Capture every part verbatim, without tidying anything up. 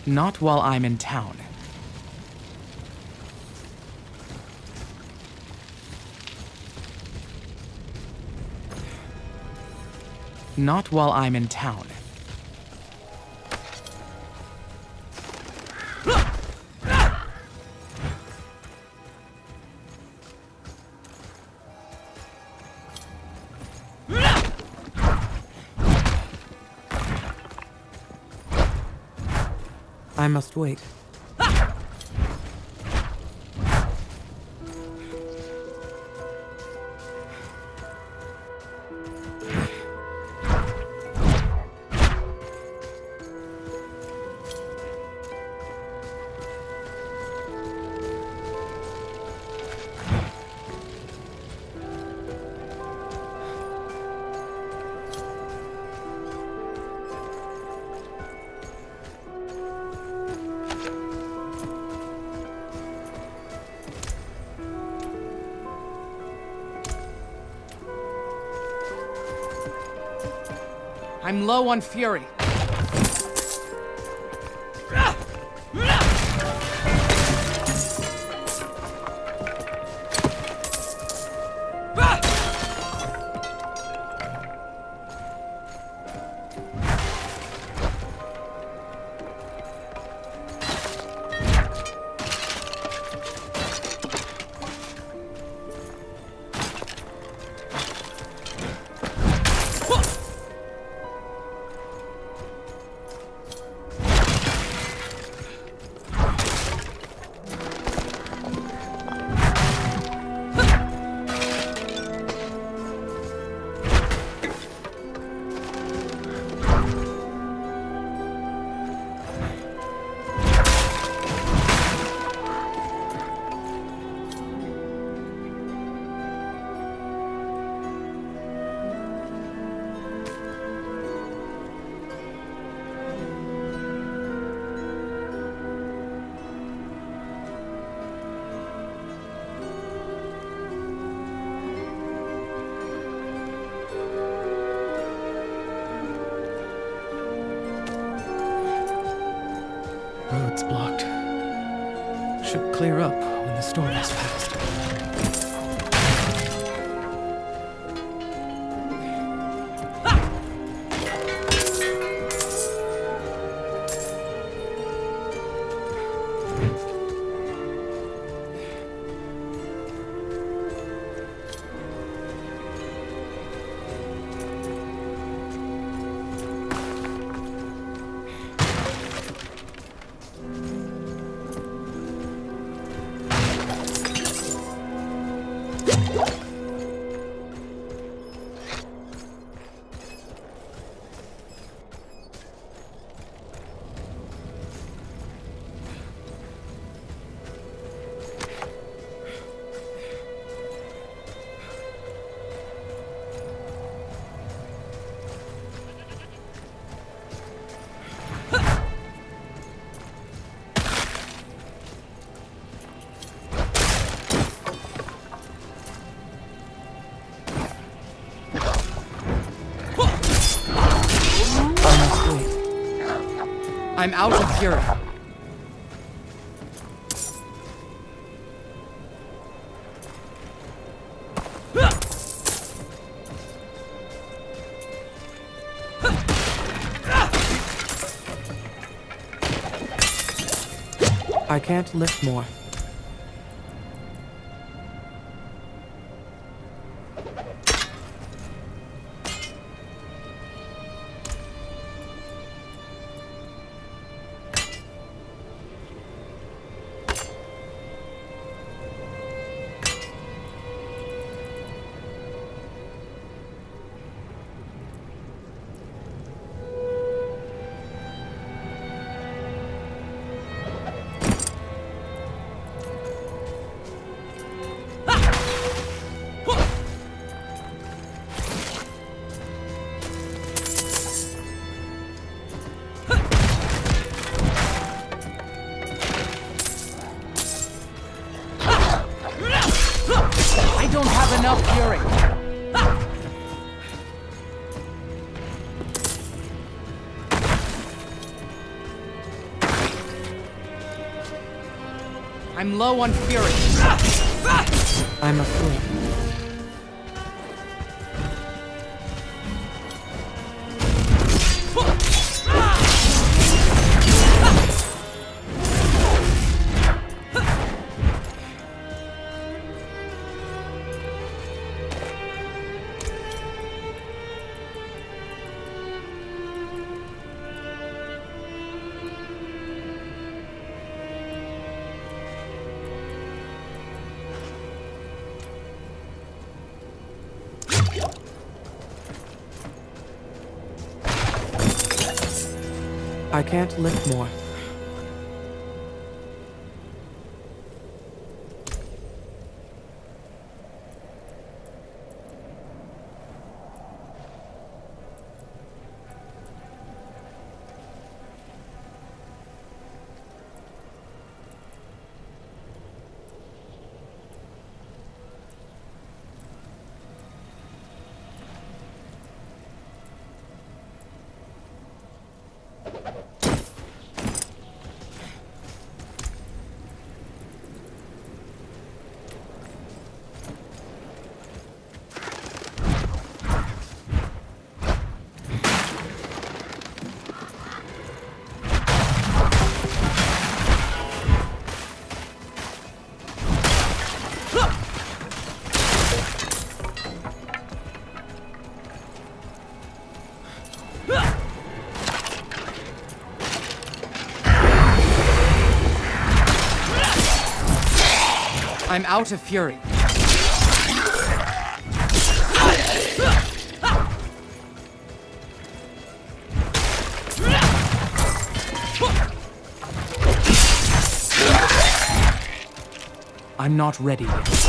Not while I'm in town. Not while I'm in town. I must wait. I'm low on fury. Road's blocked. Should clear up when the storm has passed. I'm out of fury. I can't lift more. I'm low on fury. I'm a fool. I can't lift more. I'm out of fury. I'm not ready yet.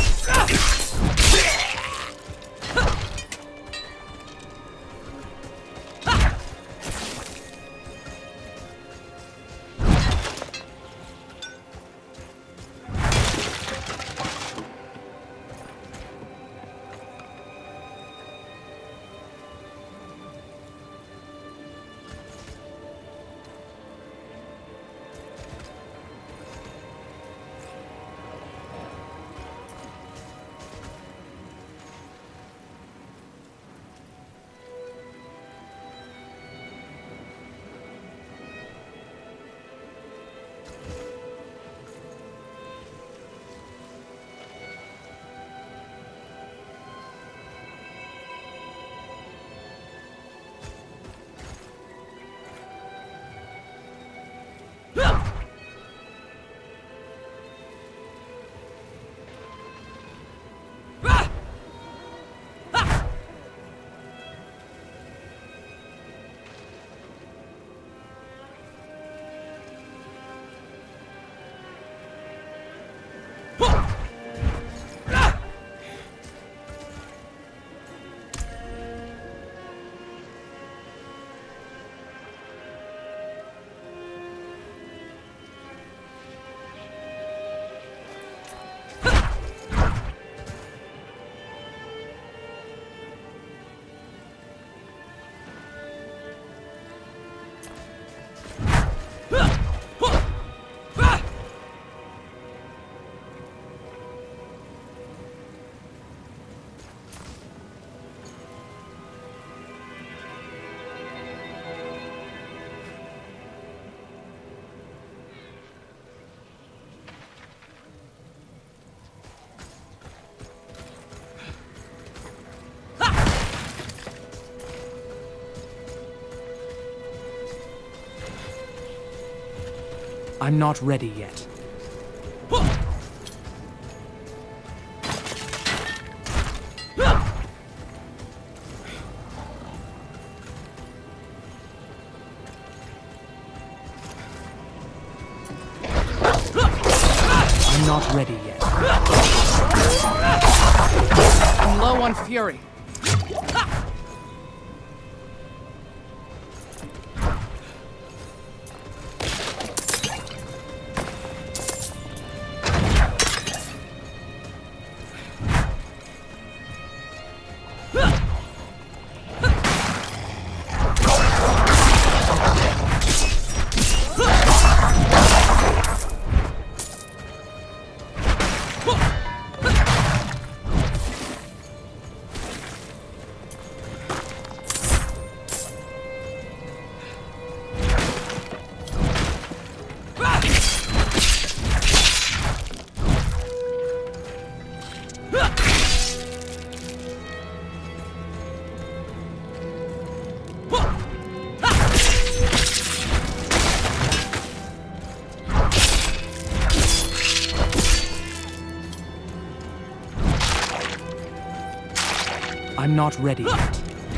I'm not ready yet. I'm not ready yet. I'm low on fury. I'm not ready yet.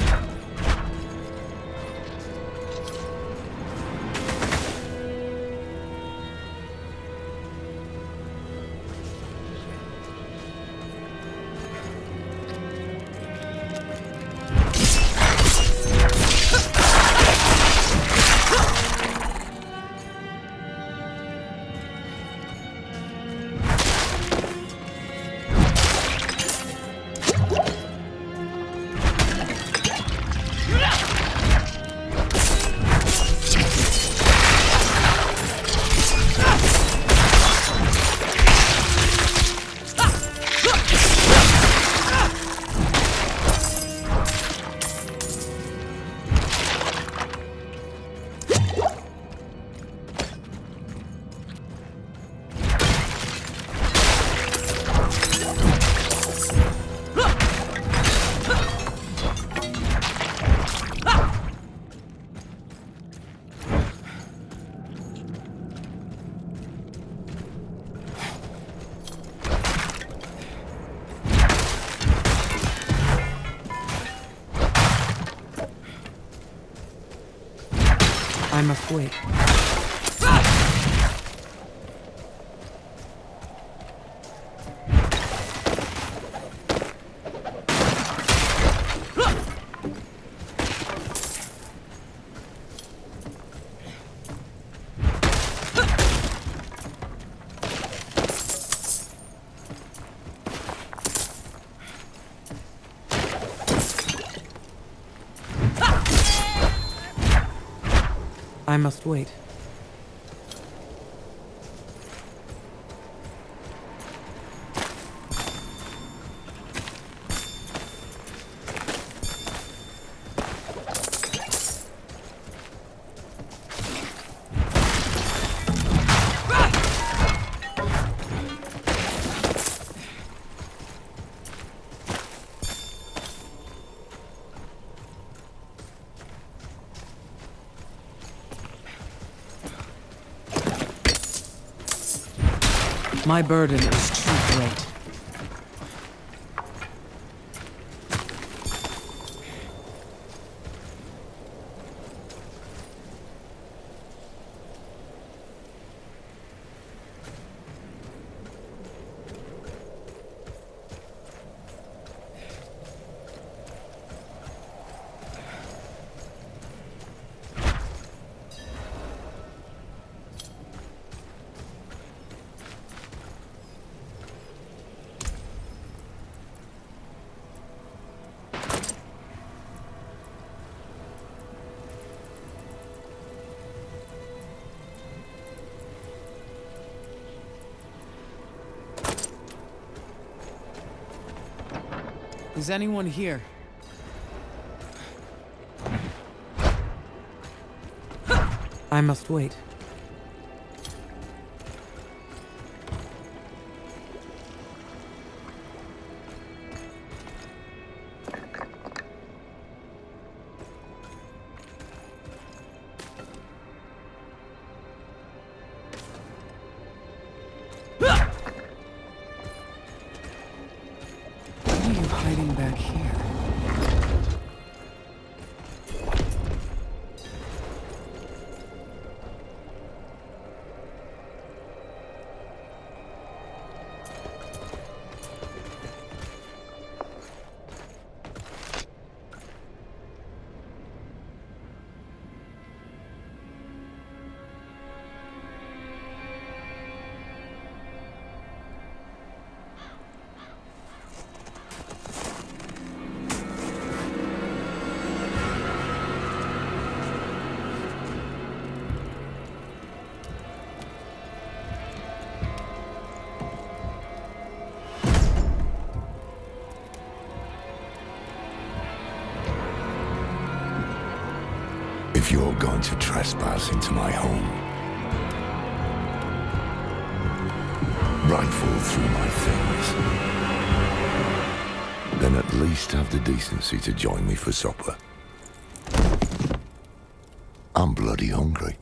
I must wait. I must wait. My burden is too great. Is anyone here? I must wait. Hiding back here. If you're going to trespass into my home, rifle through my things, then at least have the decency to join me for supper. I'm bloody hungry.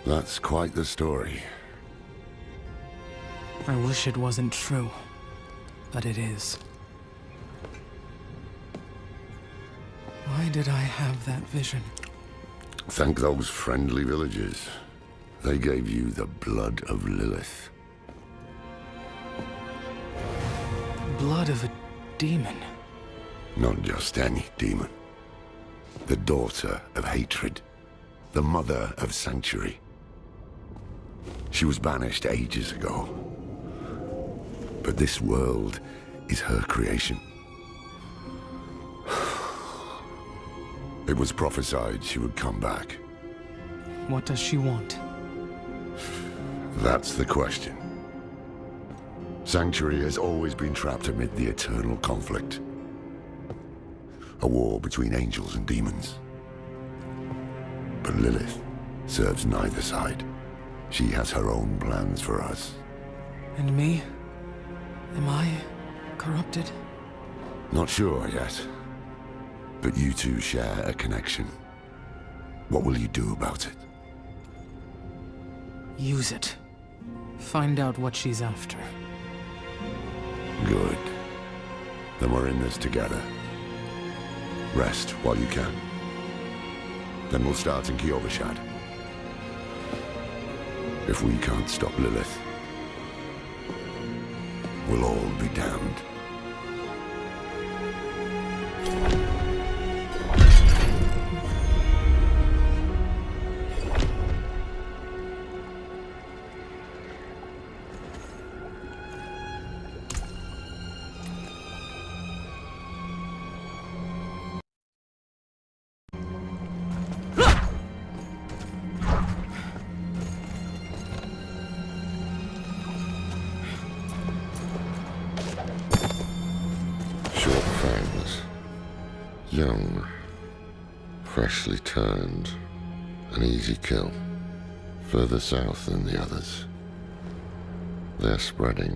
That's quite the story. I wish it wasn't true, but it is. Why did I have that vision? Thank those friendly villagers. They gave you the blood of Lilith. Blood of a demon. Not just any demon. The daughter of hatred. The mother of Sanctuary. She was banished ages ago. But this world is her creation. It was prophesied she would come back. What does she want? That's the question. Sanctuary has always been trapped amid the eternal conflict. A war between angels and demons. But Lilith serves neither side. She has her own plans for us. And me? Am I corrupted? Not sure yet. But you two share a connection. What will you do about it? Use it. Find out what she's after. Good. Then we're in this together. Rest while you can. Then we'll start in Kyovashad. If we can't stop Lilith, we'll all be damned. Young, freshly turned, an easy kill. Further south than the others. They're spreading.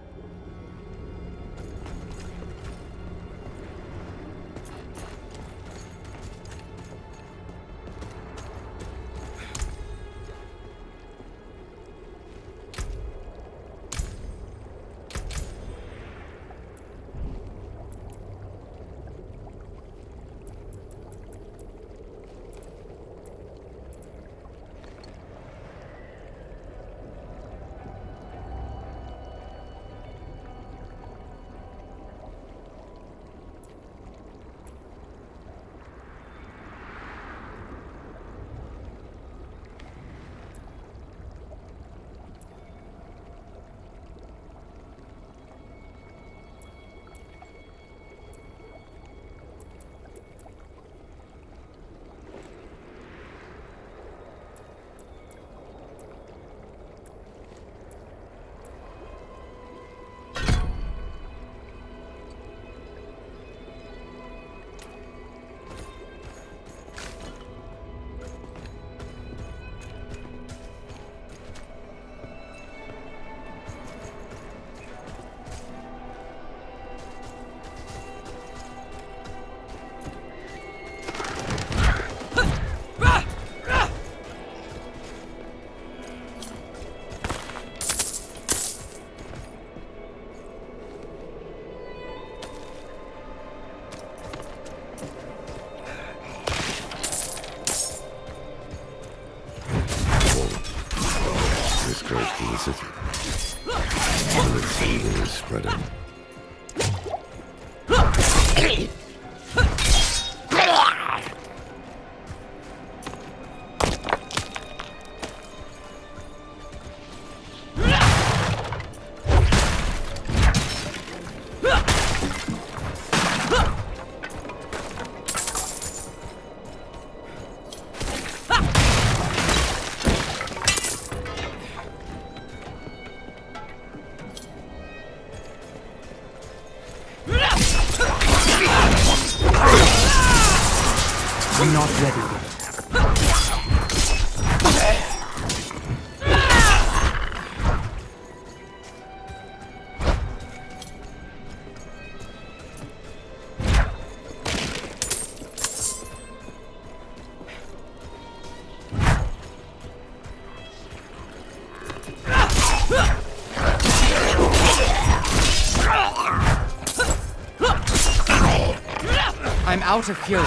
City. The fever is spreading. I'm not ready yet. out of fury.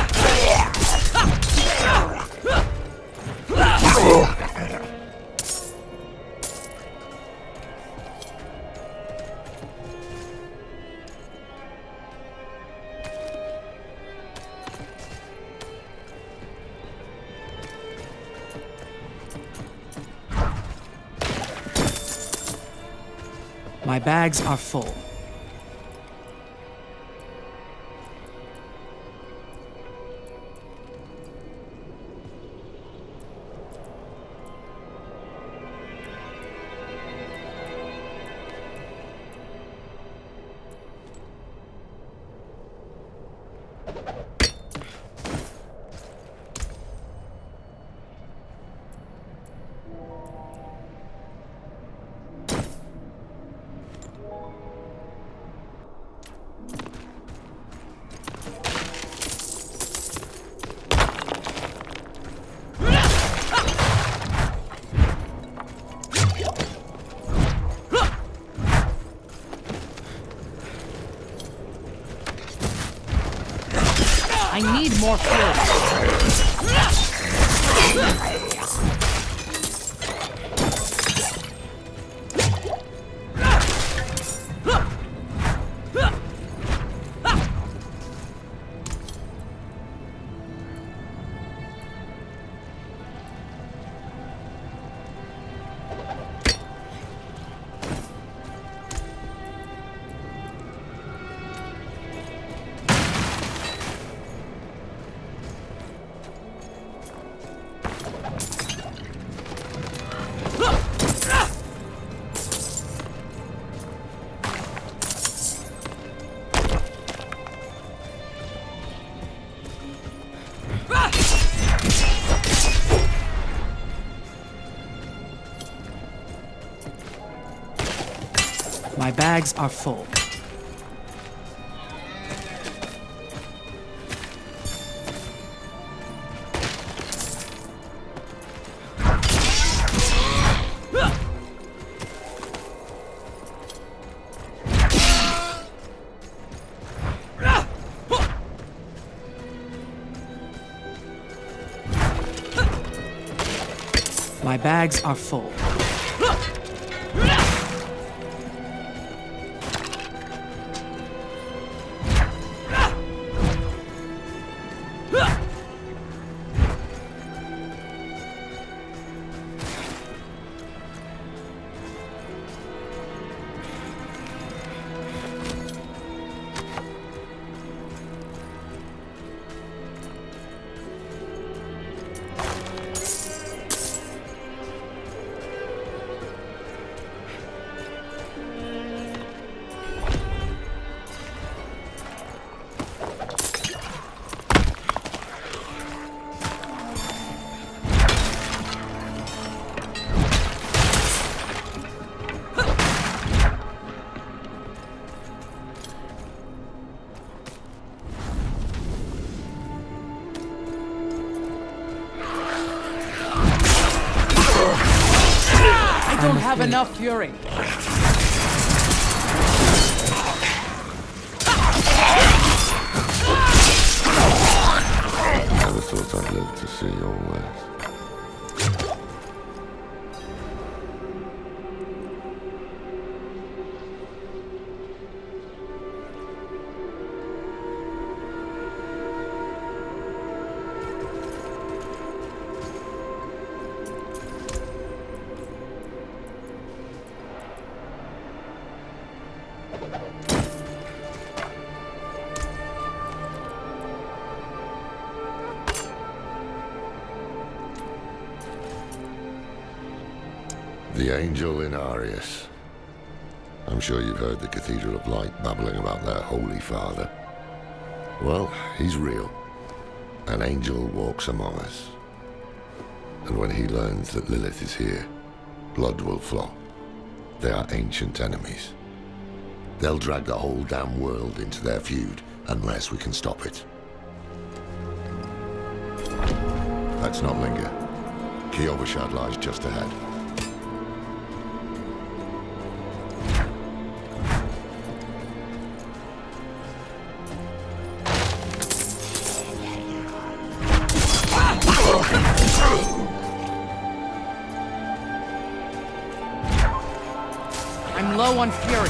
My bags are full. I need more fuel. My bags are full. My bags are full. I don't have enough fury. Never thought I'd live to see your ways. The Angel in Arius. I'm sure you've heard the Cathedral of Light babbling about their Holy Father. Well, he's real. An angel walks among us. And when he learns that Lilith is here, blood will flow. They are ancient enemies. They'll drag the whole damn world into their feud unless we can stop it. Let's not linger. Kyovashad lies just ahead. I'm low on fury.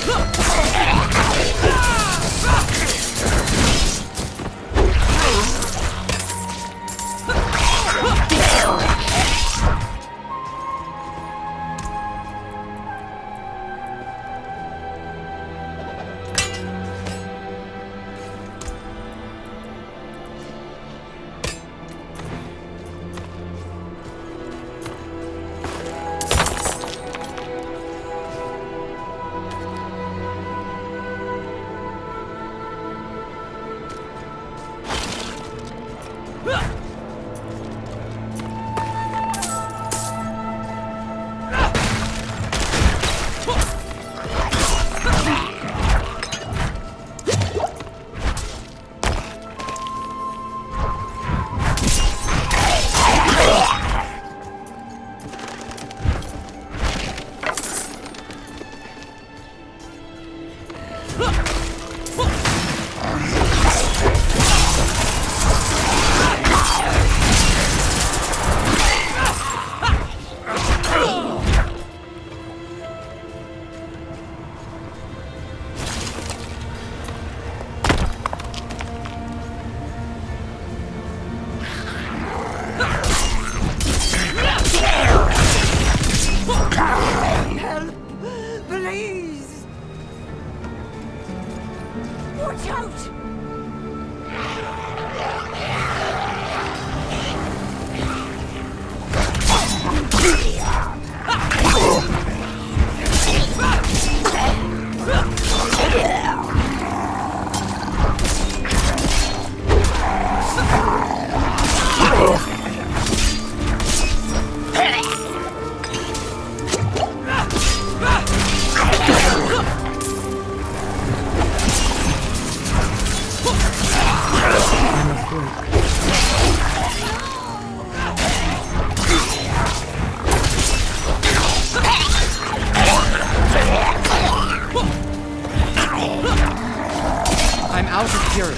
I'm out of fury.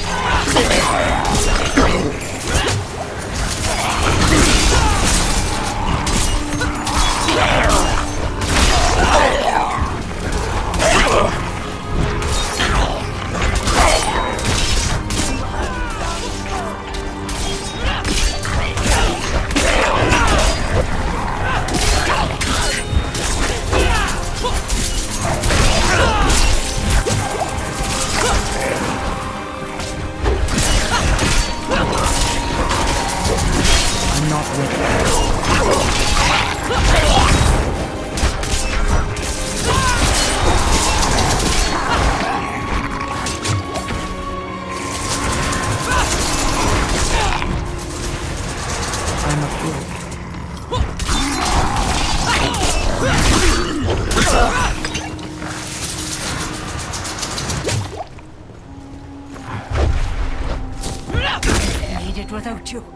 Without you.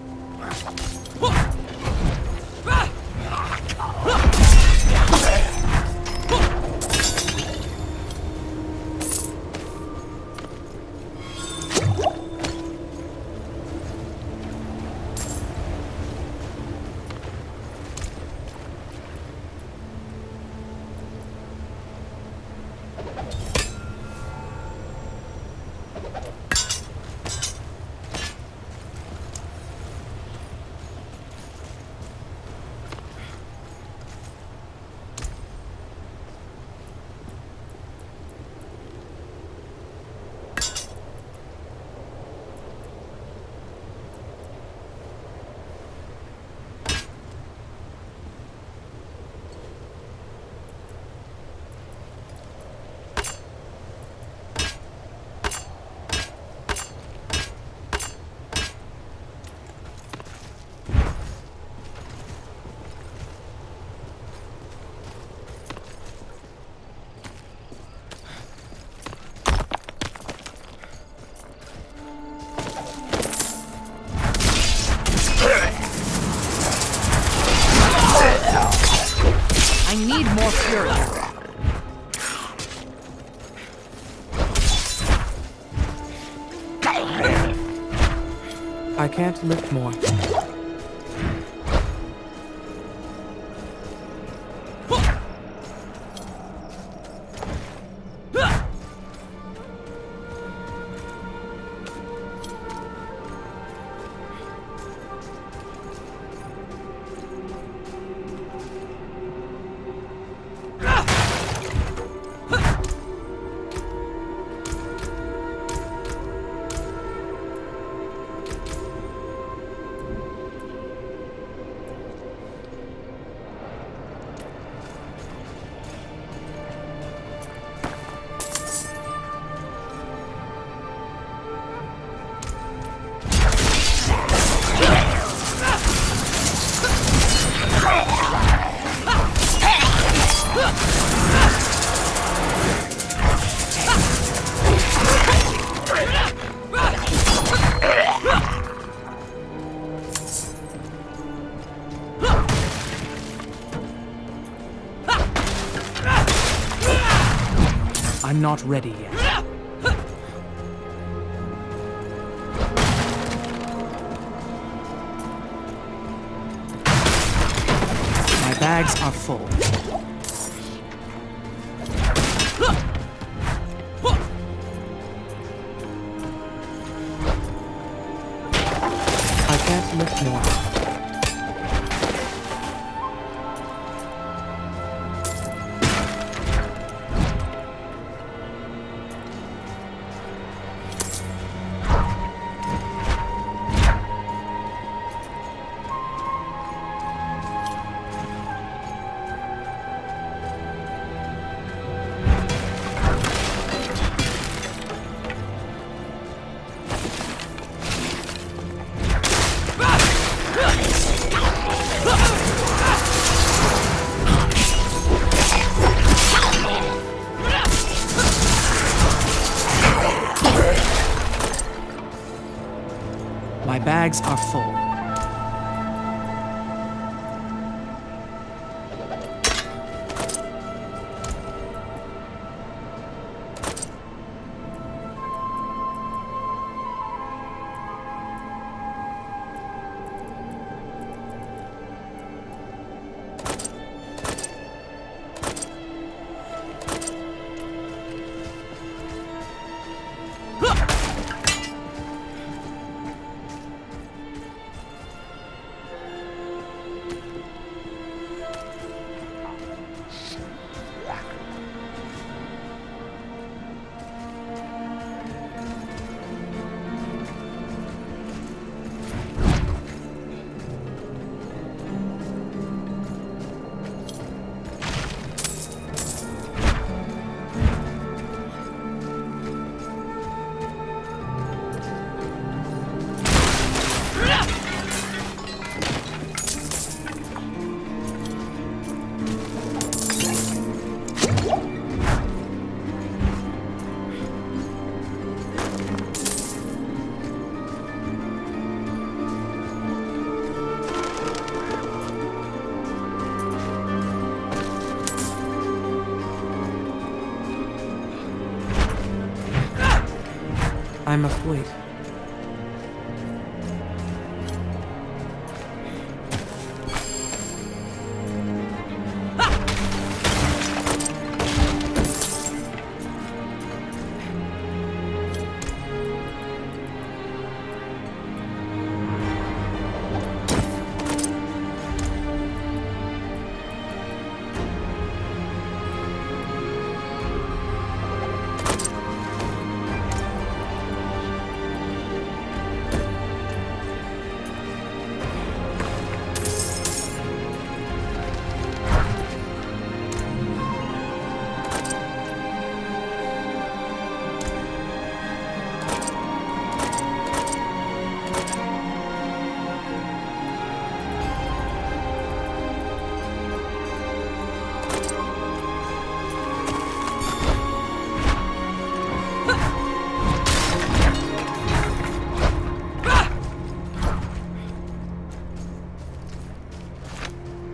I need more fury. I can't lift more. I'm not ready yet. My bags are full. I can't lift more. My bags are full. I must wait.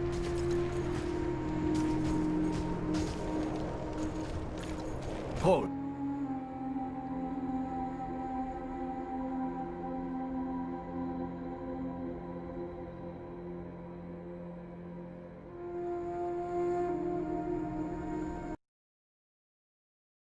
Hold.